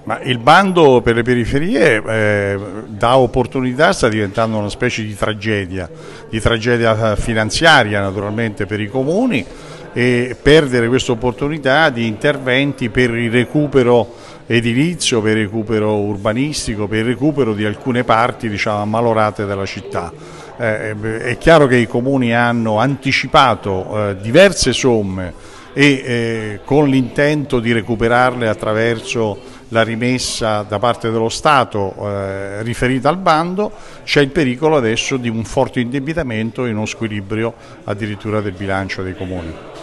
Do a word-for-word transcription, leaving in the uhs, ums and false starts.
Ma il bando per le periferie eh, dà opportunità, sta diventando una specie di tragedia, di tragedia finanziaria naturalmente per i comuni, e perdere questa opportunità di interventi per il recupero edilizio, per il recupero urbanistico, per il recupero di alcune parti, diciamo, ammalorate della città. Eh, è chiaro che i comuni hanno anticipato eh, diverse somme e eh, con l'intento di recuperarle attraverso la rimessa da parte dello Stato eh, riferita al bando. C'è il pericolo adesso di un forte indebitamento e uno squilibrio addirittura del bilancio dei comuni.